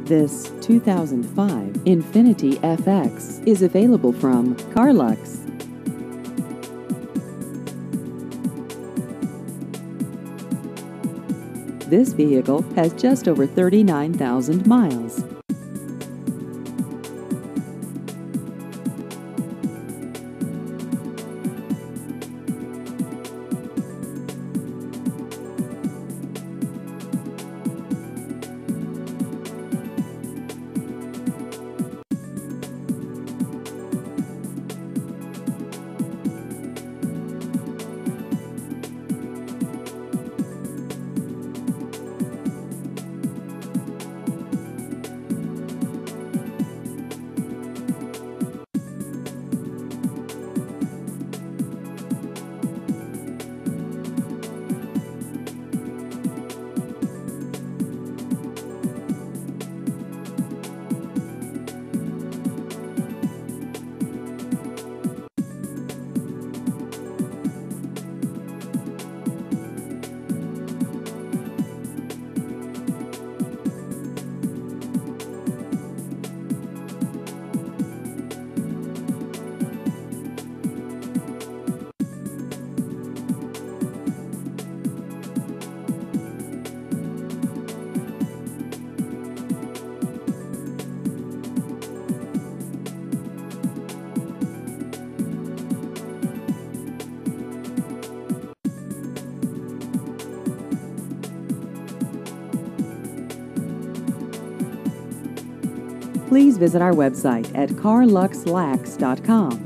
This 2005 Infiniti FX is available from Carlux. This vehicle has just over 39,000 miles. Please visit our website at carluxlax.com.